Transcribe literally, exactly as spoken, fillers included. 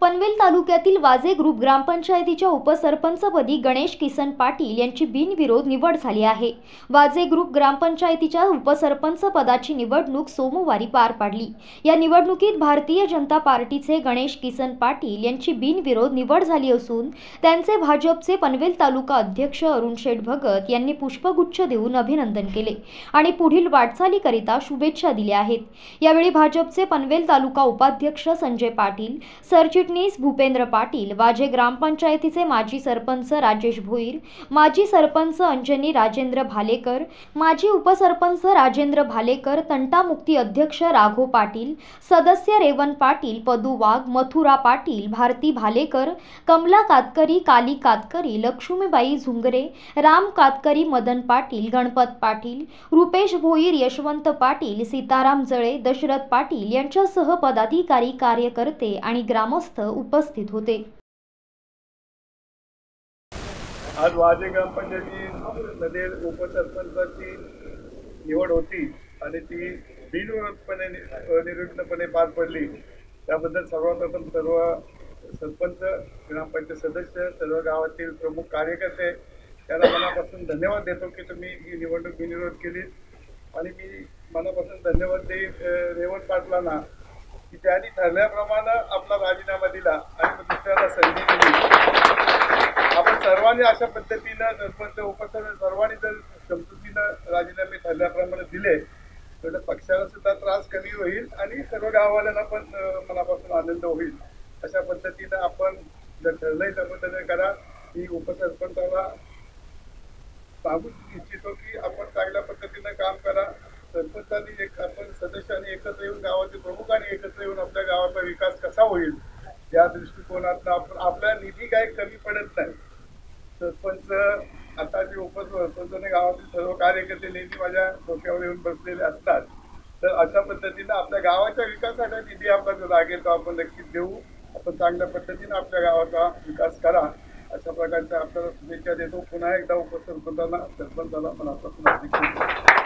पनवेल तालुक्यातील वाजे ग्रुप ग्रामपंचायतीच्या उपसरपंचपदी गणेश किसन पाटील यांची बिनविरोध निवड झाली आहे। वाजे ग्रुप ग्रामपंचायतीच्या उपसरपंच पदाची निवडणूक सोमवारी पार पडली। या निवडणुकीत भारतीय जनता पार्टीचे गणेश किसन पाटील यांची बिनविरोध निवड झाली असून त्यांचे भाजपचे पनवेल तालुका अध्यक्ष अरुण शेठ भगत यांनी पुष्पगुच्छ देऊन अभिनंदन केले आणि पुढील वाटचालीकरिता शुभेच्छा दिल्या आहेत। यावेळी भाजपचे पनवेल तालुका उपाध्यक्ष संजय पाटील, सरचिटणीस भूपेंद्र पाटील, वाजे ग्रामपंचायतीचे माजी सरपंच राजेश भोईर, माजी सरपंच अंजनी राजेंद्र भालेकर, माजी उपसरपंच राजेंद्र भालेकर, तंटामुक्ती अध्यक्ष राघव पाटील, सदस्य रेवन पाटील, पदू वाघ, मथुरा पाटील, भारती भालेकर, कमला कातकरी, काली कातकरी, लक्ष्मीबाई झुंगरे, राम कातकरी, मदन पाटील, गणपत पाटील, रुपेश भोईर, यशवंत पाटील, सीताराम जळे, दशरथ पाटील यांच्यासह पदाधिकारी, कार्यकर्ते आणि ग्रामस्थ उपस्थित होते। आज वाजे ग्रामपंचायतीमध्ये उपसरपंचाची निवड होती आणि ती बिनविरोधपणे निर्विघ्नपणे पार पडली। त्याबद्दल सर्वप्रथम सर्व सरपंच, ग्रामपंचायत सदस्य, सर्व गावातील प्रमुख कार्यकर्ते त्यांना मनापासून धन्यवाद देतो की तुम्ही ही निवडणूक बिनविरोध केली। आणि मी मनापासून धन्यवाद देईन रेवण पाटलांना की त्यांनी ठरल्याप्रमाणे आपला राजीनामा दिला आणि दुसऱ्याला संधी दिली। आपण सर्वांनी अशा पद्धतीनं सरपंच, उपसरपंच सर्वांनी जर समजुतीनं राजीनामे ठरल्याप्रमाणे दिले तर पक्षाला सुद्धा त्रास कमी होईल आणि सर्व गाववाल्यांना पण मनापासून आनंद होईल। अशा पद्धतीनं आपण जर ठरलंय त्या पद्धतीने करा। ही उपसरपंचाला सांगू इच्छितो की आपण चांगल्या पद्धतीनं काम करा। सरपंचांनी एक आपण सदस्यांनी एकत्र येऊन, गावातील प्रमुखांनी एकत्र येऊन आपल्या गावाचा विकास कसा होईल या दृष्टिकोनातून आपण आपल्या निधी काही कमी पडत नाही। सरपंच आता जे उपसरपंच आणि गावातील सर्व कार्यकर्ते नेहमी माझ्या डोक्यावर येऊन बसलेले असतात, तर अशा पद्धतीनं आपल्या गावाच्या विकासासाठी निधी आपला लागेल तो आपण नक्कीच देऊ। आपण चांगल्या पद्धतीने आपल्या गावाचा विकास करा अशा प्रकारच्या आपल्याला शुभेच्छा देतो। पुन्हा एकदा उपसरपंचांना, सरपंचाला मनापासून